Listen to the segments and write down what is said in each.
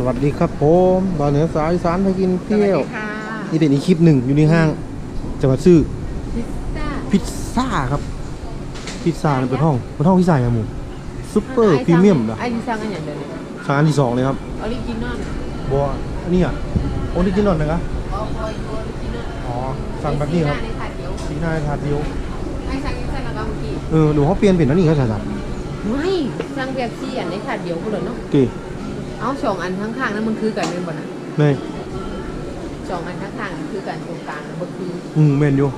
สวัสดีครับผมตอนเหนือสายสารไปกินเที่ยวนี่เป็นอีกคลิปหนึ่งอยู่ในห้างจะมาซื้อพิซซ่าครับพิซซ่าเป็นห้องพิซซ่าอย่างหมูซุปเปอร์พรีเมียมนะไอ้ที่สั่งกันอย่างเดียวเลยสั่งอันที่2เลยครับออริจินอลบัวอันนี้อ่ะออริจินอลนะครับออริจินอลอ๋อสั่งแบบนี้ครับสีหน้าถาดเดียวไอ้สั่งยังสั่งแล้วก็เมื่อกี้หนูเขาเปลี่ยนเป็นอันนี้ครับสั่งไม่สั่งแบบซี่อันในถาดเดียวกูเลยเนาะกี่เอา2 อันข้างๆนั้นมันคือกันเป็นบ่นะเลย 2 อันข้างๆคือกันตรงกลางมันคือเมนอยู่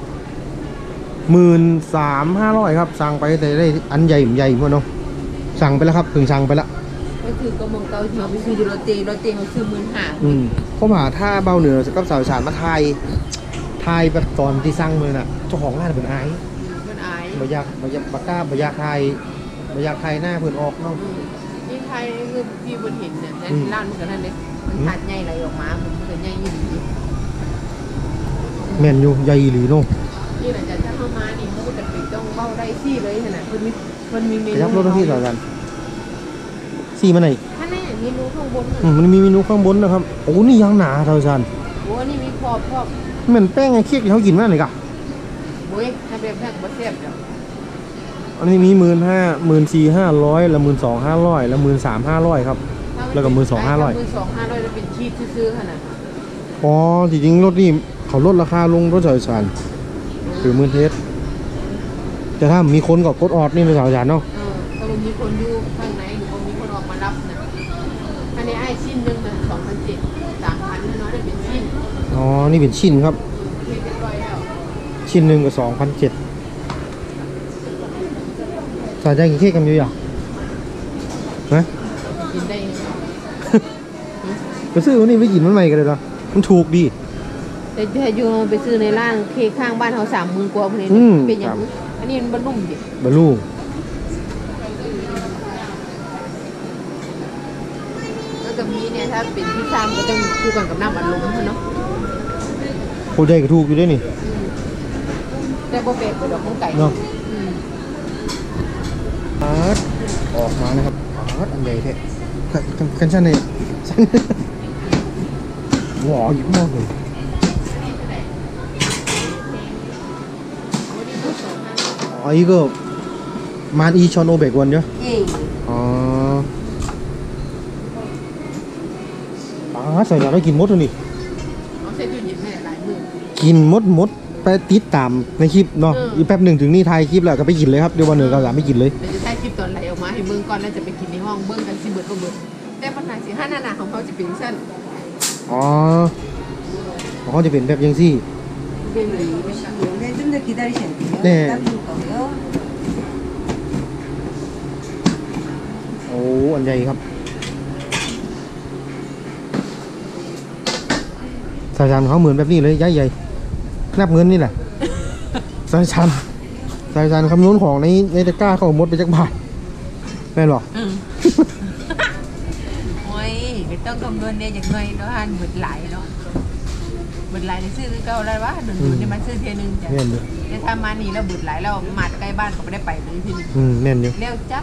13,500ครับสั่งไปแต่ได้อันใหญ่พวกน้องสั่งไปแล้วครับถึงสั่งไปแล้วก็คือกระมงเกาที่เราไปซื้อโรตีเขาซื้อ 15,000เขาหาถ้าเบาเหนือกับสาวสารมาไทยแบบตอนที่สั่งมือน่ะเจ้าของร้านเป็นไอ้บ่อยากบักกล้าบ่อยากไทยหน้าเพื่อนออกเนาะนี่ไทยคือพี่บนเห็นเนี่ยร้านมันก็นั่นเลยมันถาดใหญ่ไหลออกมามันเป็นใหญ่ยิ่งดีแม่นอยู่ใหญ่หรือเนาะนี่หลังจากเข้ามานี่เขาจะปิดต้องเบ้าได้ซี่เลยขนาดมันมีเมนูยับรถที่สาวสารซี่มาไหนถ้าแน่เมนูข้างบนมันมีเมนูข้างบนนะครับโอ้นี่ยังหนาสาวสารโอ้นี่มีพอบเหมือนแป้งไงเค้กที่เขากินมากเลยกะโอ้ยถ้าแบบแป้งบะเสียบเดี๋ยวอันนี้มี14,500ละ12,500ละ13,500ครับแล้วก็12,500 จะเป็นชีสซื้อขนาดอ๋อจริงๆรถนี่เขาลดราคาลงรถสายสารคือมื่นเทสแต่ถ้ามีคนก็กดออดนี่เป็นสายสารเนาะถ้ามีคนอยู่ข้างในหรือมีคนออกมารับนะอันนี้ไอ้ชิ้นหนึ่งมัน2,700 3,000น้อยๆเป็นชิ้นอ๋อนี่เป็นชิ้นครับชิ้นหนึ่งก็2,700สายใจกินเค้กกันอยู่อย่างนะกินได้ไปซื้อวันนี้ไปกินมันใหม่กันเลยเหรอมันถูกดีแต่ถ้าอยู่ไปซื้อในร้านเค้กข้างบ้านเขา30,000 กว่าคนนี้เป็นอย่างอันนี้มันบรรลุดิบรรลุแล้วก็มีเนี่ยถ้าเป็นที่ซ้ำก็ต้องคู่กันกับน้ำอัดลมเนาะโคใจก็ถูกอยู่ด้วยนี่แต่โบเป็ดกับดอกของไก่เนาะออกมานะครับอันใหญ่แท้กันชั้นเลยหวออยู่มากเลยอ๋ออีก็มันอีชอนโอเบกวันเยอะอ๋อใส่ยาได้กินมดเลยนี่กินมดไปติดตามในคลิปเนาะอีแป๊บหนึ่งถึงนี่ถ่ายคลิปแล้วก็ไปกินเลยครับเดี๋ยววันหนึ่งเราจะไม่กินเลยจะถ่ายคลิปตอนไหลออกมาให้เบิ้งก่อนแล้วจะไปกินในห้องเบิ้งกันสิเบิดแต่ปัญหาสิ5 หน้าของเขาจะเป็นสั้นอ๋อเขาจะเป็นแบบยังซี่เนี่ยโอ้อันใหญ่ครับสายชานเขาเหมือนแบบนี้เลยใหญ่นับเงินนี่แหละสายชานคำนวณของในตะกร้าเขาหมดไปจากบาทแม่หรอโอ้ยไม่ต้องคำนวณเนี่ยอย่างไรเนาะฮันเบิดไหลเนาะเบิดไหลในซื้อเก่าอะไรวะหนึ่งนี่มันซื้อเทียนึงจ้ะแต่ถ้ามานี่เราเบิดไหลเรามาใกล้บ้านก็ไม่ได้ไปเลยที่นี่แน่นอยู่เร็วจับ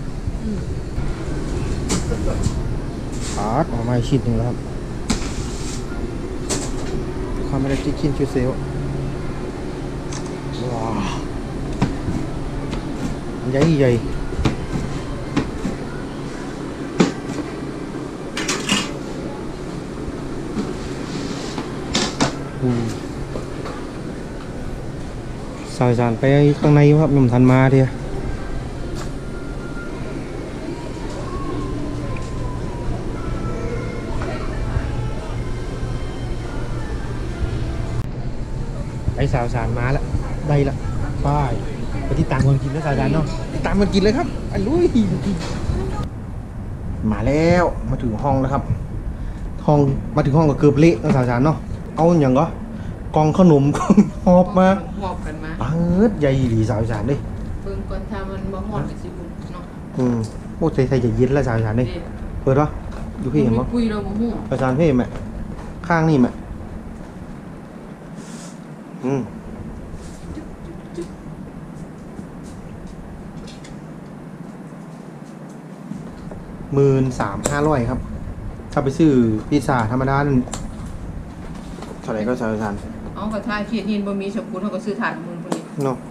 ออกมาชิ้นหนึ่งแล้วครับความไม่ได้ชิ้นชื่อเซลว้าวใหญ่สายสารไปข้างในครับมันทันมาเดียไปสาวสารมาแล้วได้ละไปที่ตามคนกินแล้วสาวสารเนาะตามคนกินเลยครับไอ้ลุยมาแล้วมาถึงห้องแล้วครับมาถึงห้องก็เกือบเละแล้วสาวสารเนาะเอาอย่างก็กองขนมหอบมากันมาเปิดใหญ่ดีสาวสารดิเบิ่งก่อนถ้ามันบ่ฮอดก็สิบุญเนาะโอ้ใส่จะเย็นแล้วสาวสารดิเปิดวะดูพี่เห็นมั้ยคุยเราบ่ฮู้สาวสารพี่แม่ข้างนี่แม่13,500ครับถ้าไปซื้อพิซซ่าธรรมดาเท่าไหร่ก็สาวเอากระทะเขียดหินบ่มีสกุลเขาก็ซื้อถาดมือพุ่นนี่เนาะ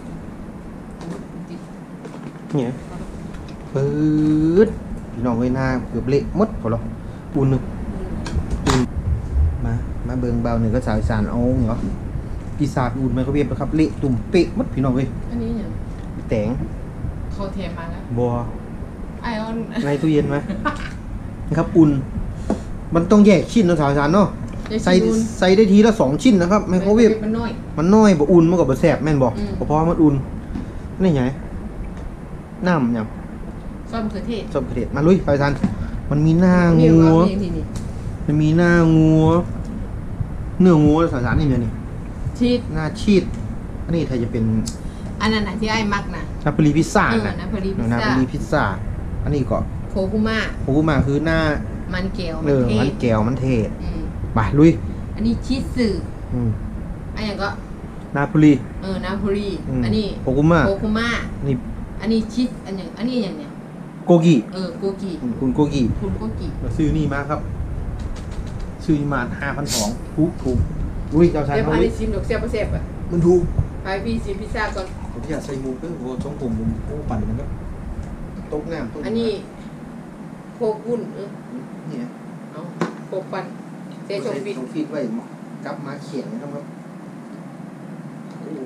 เนี่ยปื๊ดพี่น้องเอ้ยหน้าเกือบเละหมดพอแล้วอุ่นหนึงอุ่นมาเบิ่งเบาหนึ่งก็สาวอีสานเอาเหรอพิซซ่าอุ่นไมโครเวฟนะครับเละตุ่มเป๊ะหมดพี่น้องเอ้ยอันนี้หยังแตงเขาเทมาแล้วบัวไอออนในตู้เย็นไหมนะครับอุ่นมันต้องแยกชิ้นเนาะสาวอีสานเนาะใส่ได้ทีละ2 ชิ้นนะครับไมโครเวฟมันน้อยมันน้อยบ่อุ่นมันก็บ่แซ่บแม่นบ่อืมเพราะมันอุ่นนี่ไงน้ำหยังส้มคือเทศส้มกระเทียมมาลุยไปทันมันมีหน้านี่งัวนี่นี่มันมีหน้างัวเนื้องัวสารนี่เดี๋ยวนี่ชีสหน้าชีสอันนี้ถ้าจะเป็นอันนั้นน่ะที่ไอ้มักน่ะนาโปลีพิซซ่านาโปลีพิซซ่านาโปลีพิซซ่าอันนี้ก็โคคุมาโคกุมาคือหน้ามันเกลียวเออเทมันศแก้วมันเทศอืมไปลุยอันนี้ชีสสื่ออืมอันนี้ก็นาโปลีนาโปลีมอันนี้โคกุมาโคคุมานี่อันนี้ชีสอันอย่างอันนี้อย่างเนี้ยโกกิโกกิคุณโกกิคุณโกกิมาซื้อนี่มาครับ ซื้อนี่มา5,200ถูกลุยเจ้าชายเดี๋ยวเขาพาลุไปยชิมดอกเสียบเสียบอ่ะมันถูกไปพี่ชิมพิซซ่าก่อนผมอยากใส่หมูเพิ่งโอ้ช่องผมโอ้ปั่นมันก็ตกน้ำตกอันนี้โคกุนเนี่ยเอาโคปันเซชงฟิตชงฟีดไว้กลับมาเขียนนะครับโอ้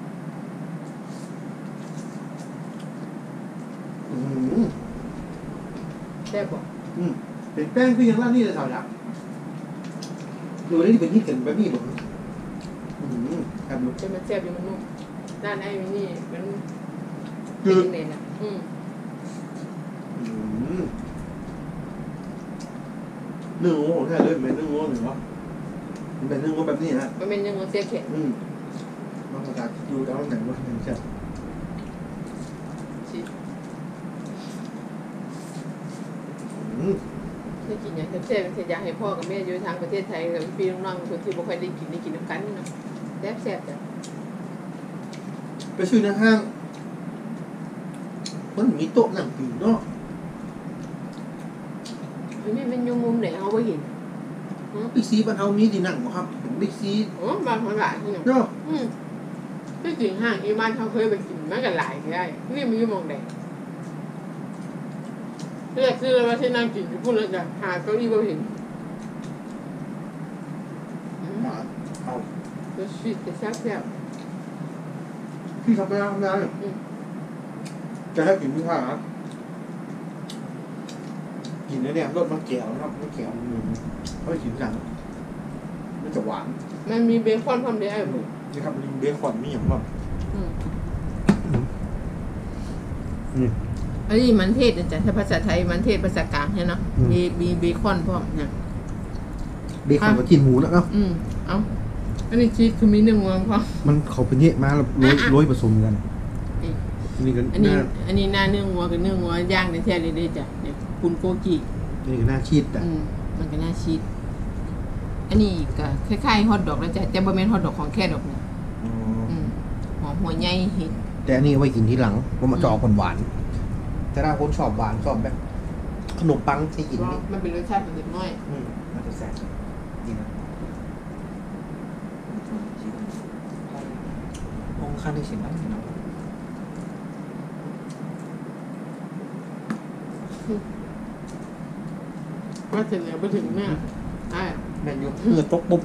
อืมแซ่บบอกเป็นแป้งคือยังร้านนี้เลยสาวดับดูได้ที่เป็นที่เกิดแบบนี้บอกครับลูกจะมันแซ่บอยู่มันนุ่มด้านไอ้นี่มันคืเป็อนเด่นอ่ะเนื้องูแท้เลยเป็นเนื้องูหรือวะมันเป็นเนื้องูแบบนี้ฮะมันเป็นยังไงเสียแข็งมาประกาศดูแล้วไหนว่าไหนจะชิได้กินอย่างแซ่บๆเป็นอยากให้พ่อกับแม่อยู่ทางประเทศไทยกับพี่น้องๆคนที่บ่ค่อยได้กินน้ำกันเนาะแซ่บจ้ะไปซื้อในห้างมันมีโต๊ะหนังผีเนาะนี่มันอยู่มุมไหนเขาไม่เห็นบิ๊กซีบ้านเฮามีที่นั่งบ่ครับบิ๊กซีอ๋อบางคนหลายที่หนูเนาะที่จริงห้างอีบ้านเขาเคยไปกินมากันหลายที่ได้นี่มันอยู่มองไหนเรียกคือว่าที่นั่งกินอยู่พูดแล้วจะหาเก้าอี้บ่เห็นเอาก็ชีสแต่แซ่บพี่ทำไม่ได้จะให้กินพี่ข้าครับกินเนี่ยรสมันแก้วนะครับมันแก้วเขาไปกินกันมันจะหวานๆมันมีเบคอนพร้อมได้ไอ้หมูนี่ครับเบคอนมีอย่างบ้างอันนี้มันเทศนะจ๊ะถ้าภาษาไทยมันเทศภาษากลางใช่เนาะมีเบคอนพร้อมเนี่ยเบคอนกับกินหมูแล้วเนาะเอาอันนี้ชีสคือมีเนื้อวัวพร้อมมันเขาเป็นเยอะมากแล้วโรยผสมกันนี่กันอันนี้หน้าเนื้อวัวกับเนื้อวัวย่างในแท้เลยจ้ะเนี่ยคุณโกกินี่ก็น่าชีดอ่ะมันก็น่าชีสอันนี้ก็คล้ายๆฮอทดอกแล้วจ้ะแต่บ่แม่นฮอทดอกของแค่ดอกเนี่ยหอมหัวใหญ่เห็ดแต่อันนี้ไว้กินที่หลังเพราะมันจะออกหวานแต่ถ้าคนชอบหวานชอบแบบขนมปังที่กินนี่มันเป็นรสชาติเล็กน้อยมันจะแซ่บดีนะมองข้างที่เสียงดังว่าถึงแล้วไปถึงเนี่ยใช่แมนยูเพื่อตกปุ๊บ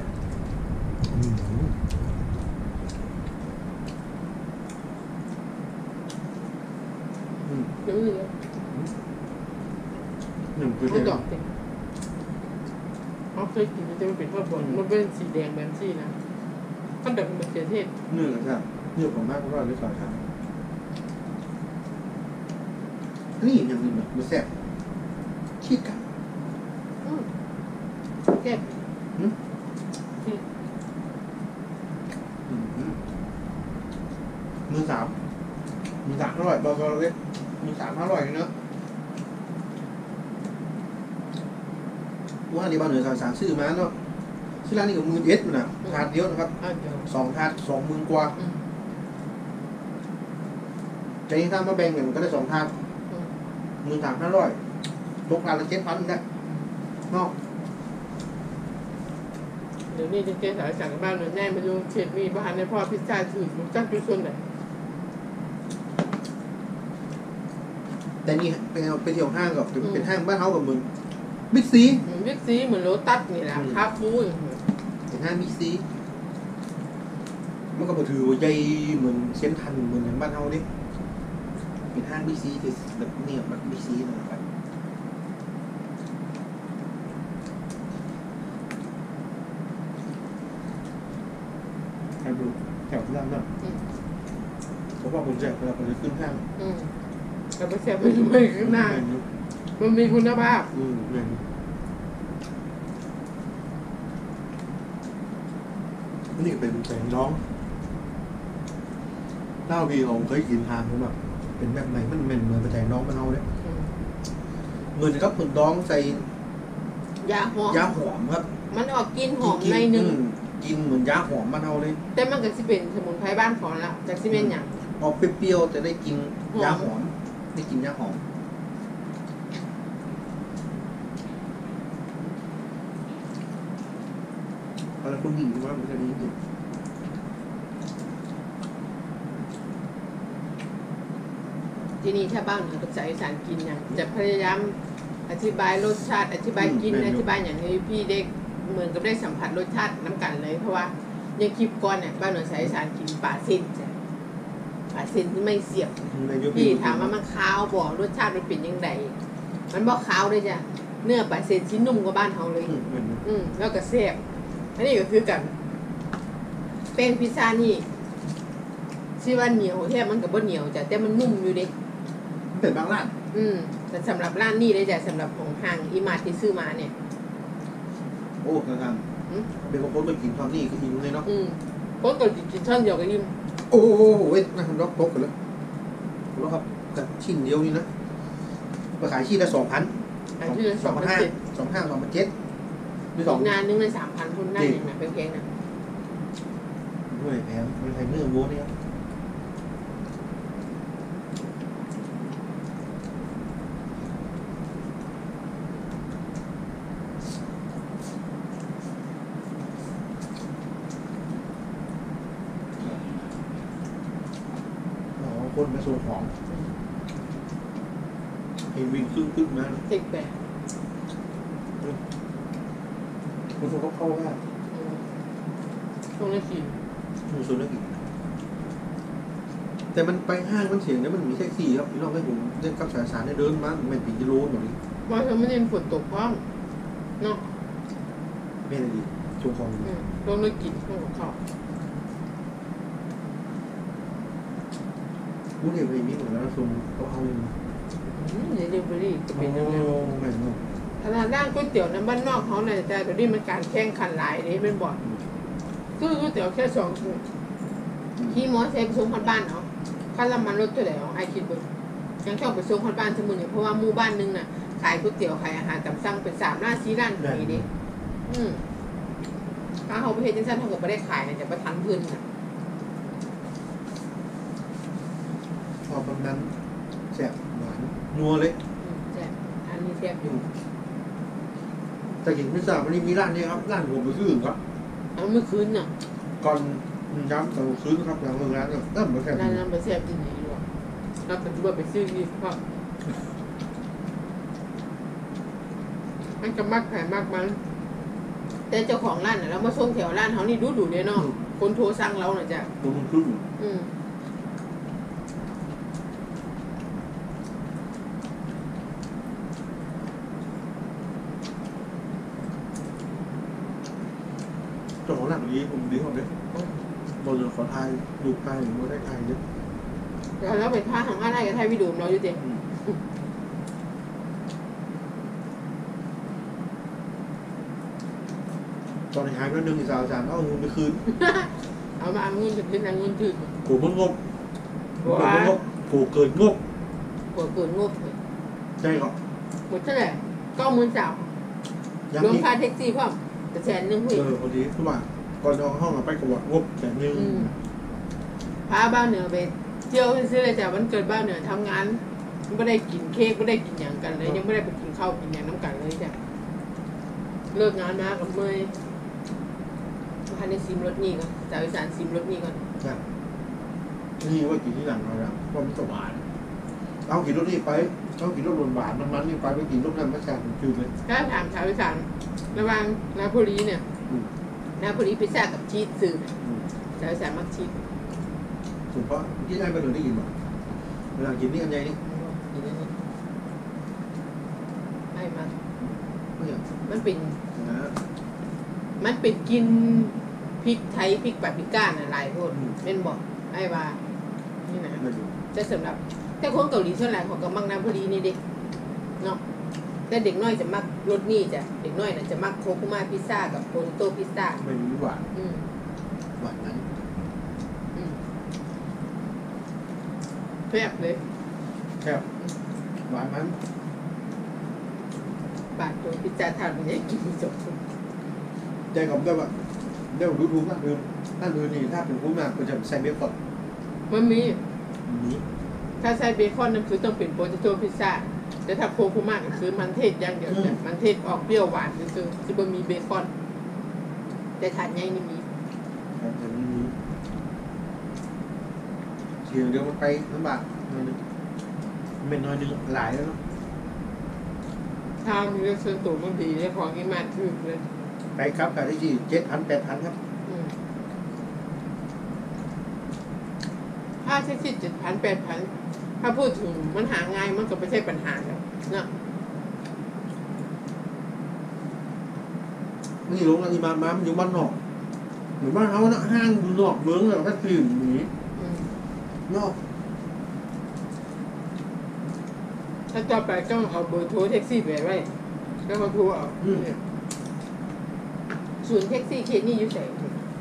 เดี๋ยวเลยหนึ่งคือฮอทดอกเต็มเขาเคยกินแต่มันเป็นฮอทดอกมันเป็นสีแดงแบบนี้นะฮอทดอกเป็นมะเขือเทศเนื้อใช่เนื้อของมากเพราะว่าเลือดฝอยครับนี่ยังมีแบบมันแซ่บชีสกันแก้มือสามอร่อยบอกเราเลยมือสามอร่อยเนอะว่าที่บ้านเหนือสามซื้อมาเนาะซื้อร้านนี้กับมือเอ็ดมันนะถาดเดียวนะครับ2 ถาด 20,000 กว่าใจนี้ถ้ามาแบ่งเนี่ยมันก็ได้2 ถาด13,500ตกถาดละ7,000ได้นอกเดี๋ยวนี้จริงๆสายจากบ้านหนูแน่มาดูเช็ดมีบ้านในพ่อพิซซ่าถือรู้จักอยู่ส่วนไหนแต่นี่ไปเที่ยวห้างกับเป็นห้างบ้านเขากับมึงบิ๊กซีเหมือนบิ๊กซีเหมือนโรตัสนี่แหละคาฟูอย่างเงี้ยเป็นห้างบิ๊กซีมันก็บ่ถือว่าใหญ่เหมือนเซ็นทรัลเหมือนอย่างบ้านเฮาดิเป็นห้างบิ๊กซีที่แบบเนี่ยแบบบิ๊กซีนะครับใครดูแถวร้านน่ะเพราะว่าผมแจกเวลาผมจะขึ้นห้างแต่ไปแซ่บไปด้วยข้างหน้ามันมีคุณภาพเนี่ยนี่เป็นแสงน้องเล่าพี่ผมเคยกินทานผมแบบเป็นแบบไหนมันเหมือนไปแสงน้องมันเอาเนี่ยเหมือนกับเหมือนน้องใส่ยาหอมยาหอมครับมันออกกลินหอมในหนึ่งกินเหมือนยาหอมมันเอาเลยแต่มันก็สิเป็นสมุนไพรบ้านของละจากซีเมนต์อย่างออกเปรี้ยวๆแต่ได้กินยาหอมได้กินยาหอมอะไรคุณหญิงว่ามันจะดีจริงที่นี่ถ้าบ้านเหนือกับสายอีสานกินอย่างจะพยายามอธิบายรสชาติอธิบายกินอธิบายอย่างนี้พี่ได้เหมือนกับได้สัมผัสรสชาติน้ำกันเลยเพราะว่ายังคลิปก่อนเนี่ยบ้านเหนือสายอีสานกินปลาเส้นจ้ะปลาเส้นที่ไม่เสียบพี่ถามว่ามันคาวบอกรสชาติมันเป็นยังไงมันบอกคาวเลยจ้ะเนื้อปลาเส้นชิ้นนุ่มกว่าบ้านเขาเลยแล้วก็แซ่บอันนี้ก็คือกันแป้งพิซซ่านี่ชื่อว่าเหนียวแท้มันกับบ่เหนียวจ้ะแต่มันนุ่มอยู่ดิเป็นบางร้านแต่สำหรับร้านนี้เลยจ้ะสำหรับของห้างอีมาร์ทที่ซื้อมาเนี่ยโอ้นะครับเป็นคนไปกินตอนนี้ก็อิ่มเลยเนาะก็เกิดกินช่อนเดียวกับอิ่มโอ้เว้ยนะครับล็อกโต๊ะกันแล้วแล้วครับกับชิ้นเดียวนี่นะไปขายชิ้นละ2,000 อันที่เลย 2,500 2,700มีสองงานนึงเลย3,000ทุนได้อย่างนะเป็นแพงนะด้วยแพงมันใช้เนื้อวัวเนี่ยคนมาส่งของเห็นวิ่งขึ้นมาติดแบบคุณส่งเข้าว่าตรงนี้ขี่มูซูนักกิจแต่มันไปห้างมันเสียงแล้วมันมีแท็กซี่ครับพี่น้องให้ผมเดินกับสารได้เดินมามันปีกิโลหน่อยว่าเธอไม่เรียนฝนตกพร้อมเนาะไม่ได้ดีชงของตรงนี้กินตรงขอบพูดเองไปมีเหมือนแล้วชงเขาเอาเลยเดลิเวอรี่จะเป็นยังไงแม่นขนาดด้านก๋วยเตี๋ยวน้ำบ้านนอกเขาเนี่ยแต่ตอนนี้มันการแข่งขันหลายนี่เป็นบ่อนคือก๋วยเตี๋ยวแค่2 ถุงขี่มอเตอร์ไซค์ไปส่งคนบ้านเนาะค่าน้ำมันรถเท่าไหร่ไอ้คิดดูยังชอบไปส่งคนบ้านทั้งหมดเนี่ยเพราะว่าหมู่บ้านนึงน่ะขายก๋วยเตี๋ยวขายอาหารตามสั่งเป็น3 ร้าน 4 ร้านอย่างนี้ดิถ้าเขาไปเฮ็ดจังซั่นเขาก็บ่ได้ขายนะจะประทังเพิ่นน่ะพอตอนนั้นแซ่บหวานนัวเลยแซ่บอันนี้แซ่บอยู่แต่กินพิซซ่าวันนี้มีร้านนี้ครับร้านผมไปซื้อครับเอาเมื่อคืนน่ะก่อนย้ำตอนซื้อครับหลังเลิกร้านเนี่ยนั่นมันแซ่บร้านนั้นบ่แซ่บที่ไหนหรอกเราปัจจุบันไปซื้อนี่เพราะมันก็มักขายมากมันแต่เจ้าของร้านน่ะเรามาส่งแถวร้านเขานี่ดูเด้เนาะคนโทรสั่งเราน่ะจ้ะตัวมันครึ่งเจ้าของร้านนี้ผมดีเขาเลยบอลขอทายดูทายหรือไม่ได้ทายเยอะเดี๋ยวเราไปท่าทางอะไรกับไทยวิดีโอเราอยู่เด้ตอนหายไปนึงอีก3 3เอาเงินไปคืนเอามาเอาเงินเป็นเงินถึงโกมันงบโกมันงบโกเกินงบหัวเกินงบใช่ครับหมดเท่าไหร่93,000รวมค่าแท็กซี่พร้อมแต่100,000หุ้ยพอดีคือว่าก่อนออกห้องไปกวดงบแต่นึงพาบ้านเหนือไปเที่ยวซื้อเลยจ้ะวันเกิดบ้านเหนือทำงานไม่ได้กินเค้กไม่ได้กินอย่างกันเลยยังไม่ได้ไปกินข้าวกินอย่างน้ำกันเลยจ้ะเลิกงานมากับเมย์พันในซิมรถนี่ก่อนสาวอีสานซิมรถนี่ก่อนใช่นี่ว่ากินที่หลังเราแล้วความสว่านเอากินรถนี่ไปเอากินรถหวานมันนี่ไปกินรถนั้นไม่ใช่คือเลยถ้าถามสาวอีสานระหว่างนาโพลีเนี่ยนาโพลีพิซซ่ากับชีสสื่อสาวอีสานมักชีสถูกเพราะที่ได้ไปเลยได้ยินบ่เวลากินนี่อันใหญ่นี่ให้มาไม่อย่างมันเป็นนะมันเป็นกินพริกไทยพริกปาปริก้าน่ะหลายโพดเป็นบอกไอ้ว่านี่นะไม่รู้แต่สำหรับแต่คนเกาหลีส่วนใหญ่เขาก็มักนาโพลีนี่เด็กเนาะแต่เด็กน้อยจะมักรสนี่จ้ะเด็กน้อยน่ะจะมักโคคุมาพิซซ่ากับโปเตโต้พิซซ่าไม่มีหวานอืมหวานนั้นอืมแซ่บเลยแค่หวานมันบาทตัวพิซซ่าทานมันยังกินไม่จบใจผมได้ว่าเดี๋ยวดูถูกนั่นคือนี่ถ้าเป็นผู้มาก็จะใส่เบคอนมันมีนี้ถ้าใส่เบคอนนั่นคือต้องเป็นโปเตโต้พิซซ่าแต่ถ้าโคคุมาก็คือมันเทศอย่างเดียวแต่มันเทศออกเปรี้ยวหวานคือจะบ่มีเบคอนแต่ถาดใหญ่นี่มีครับแต่นี้เสียงเดียวมันไปลำบากหน่อยนึงเป็นน้อยนึงหลายแล้วเนาะถ้ามีเรื่องส่วนตัวบางทีเนี่ยของนี่มาถึกเลยไปครับขายได้ที่7,000 8,000ครับถ้าใช้สิทธิ์7,000 8,000ถ้าพูดถึงมันหาง่ายมันก็ไม่ใช่ปัญหาแล้วเนาะนี่ลงอันนี้มามันอยู่บ้านนอกหรือบ้านเขาเนาะห้างอยู่นอกเมืองแล้วก็ตื่นหนีนอกถ้าต่อไปต้องเอาเบอร์โทรแท็กซี่ไปไว้แล้วเขาโทรเอาศูนย์แท็กซี่เขตนี่อยู่ไหน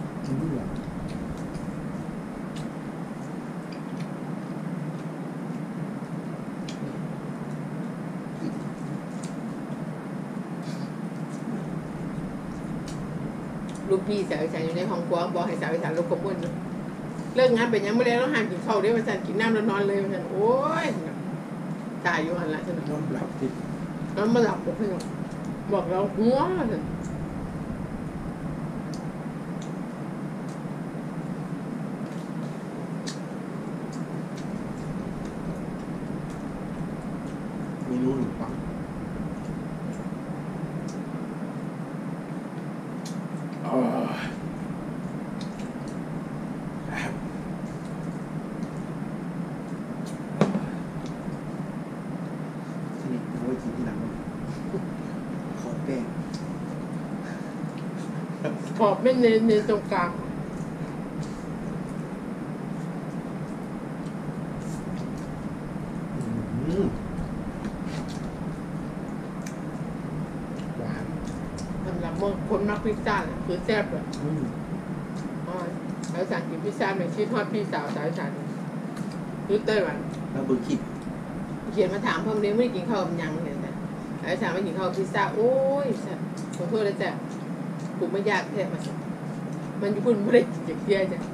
ลูกพี่สาวอีสานอยู่ในห้องครัวบอกให้สาวอีสานลดความอ้วนเลิกงานไปยังไม่ได้แล้วห่างกินข้าวได้มาสั่นกินน้ำแล้วนอนเลยมาสั่นโอ้ยตายอยู่หันละฉันนอนหลับติดนอนมาหลับบอกพี่บอกเราหัวสั่นไม่รู้หรือเปล่าที่นี่เอาไว้กินที่หลังขอแป้งขอบไม่เน้นเน้นตรงกลางหวานสำหรับคนมักพิซซ่าน่ะคือแซ่บเลยสาวอีสานกินพิซซ่าเหมือนชีทอดพี่สาวสาวอีสานยุดไต้หวันแล้วเบอร์คิดเขียนมาถามพ่อเลี้ยงไม่ได้กินข้าวกับยังเนี่ยแต่สาวอีสานไม่กินข้าวกับพิซซ่าโอ้ยขอโทษนะจ๊ะกูไม่ยากแท้มาสิมันญี่ปุ่นไม่ได้กินจากเที่ยจ้ะ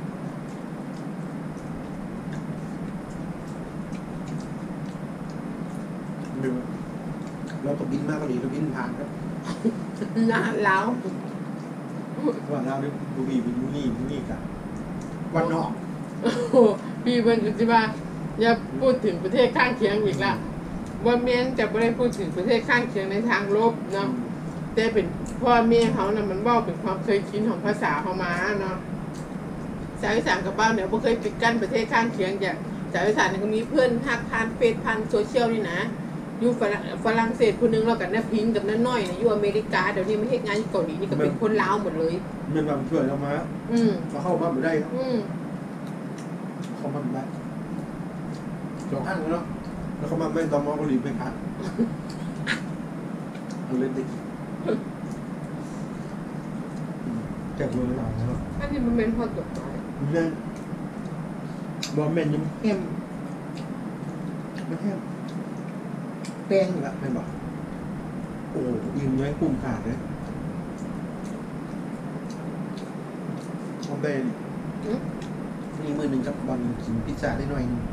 หนึ่งเราตกบินมากก็ดีเราบินผ่านครับนานแล้วว่าเราเนี่ยบุรีเป็นบุนี่กันวันนอกโอ้โหพี่เบิ้ลก็จะว่าอย่าพูดถึงประเทศข้างเคียงอีกละว่าเมียนจะไม่ได้พูดถึงประเทศข้างเคียงในทางลบเนาะแต่เป็นพ่อเมียเขานะมันว่าเป็นความเคยชินของภาษาเขามาเนาะสาวอีสานกับบ้านเนี่ยไม่เคยปิดกั้นประเทศข้างเคียงจ้ะสาวอีสานเนี่ยก็มีเพื่อนทักทานเฟซพันโซเชียลนี่นะอยู่ฝรั่งเศสคนนึงเรากับน้าพิงกับน้าน้อยเนี่ยอยู่อเมริกาเดี๋ยวนี้ไม่เฮ็ดงานอยู่เกาหลีนี่ก็เป็นคนลาวหมดเลยเงินบางช่วยเรามามาเข้าบ้านไม่ได้ครับเข้าบ้านไม่ได้สองข้างเนาะแล้วเขามาไม่ตอมอเกาหลีไม่พักเอาเล่นดิแจกเงินเราเนาะอันนี้มันเป็นพอจบไปเงินบอมแมนยังเข้มไม่เข้มแป้งละไม่บอกโอ้ยิงน้อยคุ้มขาดเลยบอมแมนนี่มือหนึ่งกับบอลกินพิซซ่าได้หน่อยนึง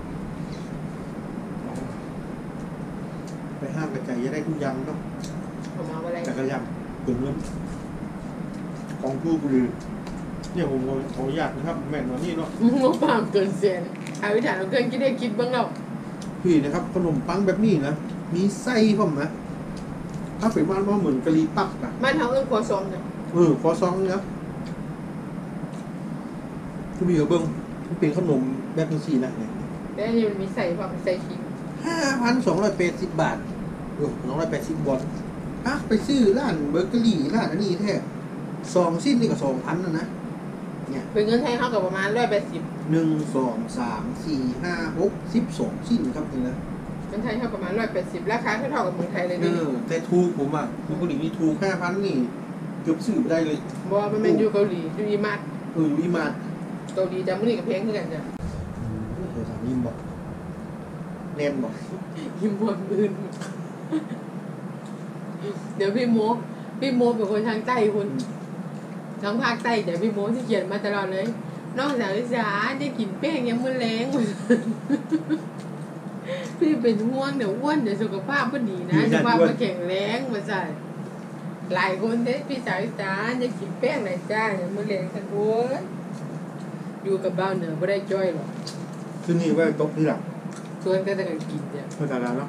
ไปห้างกระจายจะได้ทุกอย่างเนาะผมเอาอะไรจักรยานถึงเงินของผู้บริเนี่ยผมขออนุญาตนะครับแม่นวันนี้เนาะงบประมาณเกินแสนอาวิถานเราเกินคิดได้คิดบ้างเราพี่นะครับขนมปังแบบนี้นะมีไส้ผมนะถ้าเป็นว่าเหมือนกะหรี่ปั๊บอะบ้านเขาเอิ้นครัวซองเนี่ยคอซองนะที่มีกระเบื้องมันเป็นขนมแบบนี้สินะเนี่ยแต่อันนี้มันมีใส่ความใส่ขิง 5,280 บาท280 วอนอ่ะไปซื้อร้านเบเกอรี่ร้านอันนี้แท้2 ชิ้นนี่ก็ 2,000นะเนี่ยเป็นเงินไทยเท่ากับประมาณ180 1 2 3 4 5 6 12 ชิ้นครับนี่นะเงินไทยเท่ากับประมาณ180ราคาเท่ากับเมืองไทยเลยเอนี่อแต่ถูกผมอ่ะเกาหลีนี่ถูก 5,000 นี่เกือบซื้อไม่ได้เลยบอกว่ามันเป็นอยู่เกาหลีอยู่อีมาร์ทอยู่อีมาร์ทเกาหลีจำมื้อนี้กับเพลงคือกันจ้ะเดี๋ยวถามยิมบอกแน่นบอกยิมบนมืนเดี๋ยวพี่โมเป็นคนทางใต้คุณทางภาคใต้เดี๋ยวพี่โมที่เขียนมาตลอดเลยนอกจากวิสาได้กินแป้งยังมื้อแรงพี่เป็นห่วงเดี๋ยวอ้วนเดี๋ยวสุขภาพก็ดีนะสุขภาพก็แข็งแรงมาใส่หลายคนเด้พี่สาววิสาจะกินแป้งไหนจ้าอย่างมื้อแรงทั้งโอ้ยอยู่กับบ้านเหนือไม่ได้จ้อยหรอกซึ่งนี่ว่าตกที่หลังชวนกันแต่กันกินเนี่ยภาษาลาวเนาะ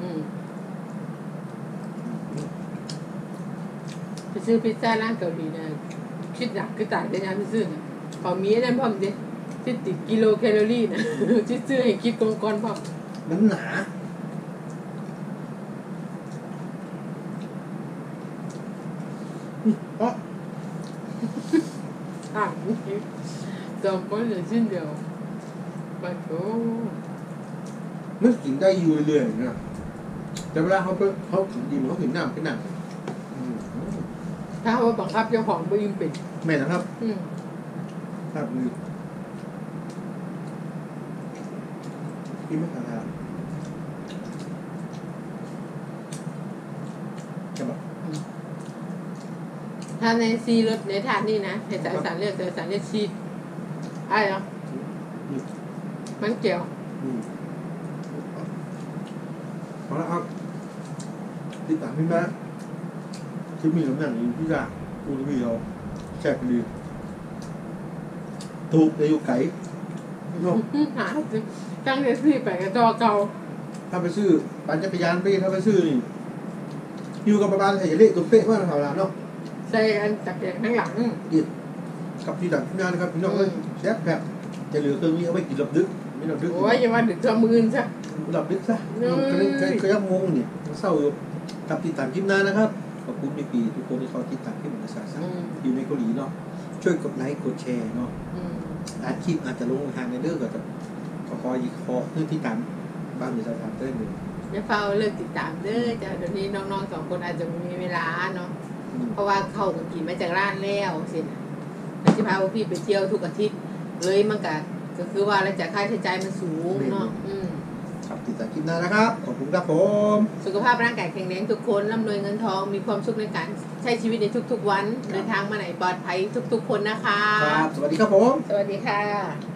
ไปซื้อพิซซ่าร้านเกาหลีนะคิดหนักคือตายแต่ยังไปซื้อนะพอมีอันนั้นพร้อมเด้ที่ติดกิโลแคลอรี่นะ ที่ซื้อให้คิดก่อนพร้อมมันหนาเพราะอ่างจอมก้อนเหลือชิ้นเดียวปะโถมันกินได้อยู่เรื่อยๆนะแต่เวลาเขากินดิมเขากินน้ำเป็นหนังถ้าว่าบังคับเจ้าของบ่ยิ่งเป็นแม่นะครับอืมครับนี่พี่ไม่ทานครับจะบอกถ้าในซีรถในทานนี่นะในสายสารเลือดสายสารเลือดชีดอะไรเนาะนี่มันเกี่ยวพอแล้วครับติดตามพี่แม่ที่มีน้ำหนักอยู่ที่จ่ากูจะมีเราแจกดีถูกในอยู่ไก่เนาะหาซื้อตั้งแต่ซื้อไปกับจอเก่าถ้าไปซื้อปั่นจักรยานไปถ้าไปซื้อนี่อยู่กับประมาณไอ้เละตัวเป๊ะมากแถวนั้นเนาะใส่อันจักรยานข้างหลังกับที่ดักที่งานนะครับพี่น้องเลยแซ่บแบบจะเหลือเครื่องนี้เอาไว้กินหลับดึกไม่หลับดึกโอ้ยอย่ามาดึกตัวมือซะหลับดึกซะก็ยังงงเนี่ยเศร้าอยู่กับติดตามคลิปหน้านะครับขอบคุณพี่ทุกคนที่เขาติดตามคลิปของสาสอยู่ในเกาหลีเนาะช่วยกดไลค์กดแชร์เนาะอาคลิปอาจจะลงทางในเรื่องก็จะคอยคอเพื่อที่ตามบ้านหรือสถานได้เลยอย่าเฝ้าเลิกติดตามเด้อจ้ะเดี๋ยวนี้น้องๆ2 คนอาจจะไม่มีเวลาเนาะเพราะว่าเขาก็กินมาจากร้านแล้วสินะแล้วจะพาพวกพี่ไปเที่ยวทุกอาทิตย์เลยมันก็คือว่าเราจะค่าใช้จ่ายมันสูงเนาะครับติดตามคลิปหน้านะครับขอบคุณครับผมสุขภาพร่างกายแข็งแรงทุกคนร่ำรวยเงินทองมีความสุขในการใช้ชีวิตในทุกๆวันเดินทางมาไหนปลอดภัยทุกๆคนนะคะครับสวัสดีครับผมสวัสดีค่ะ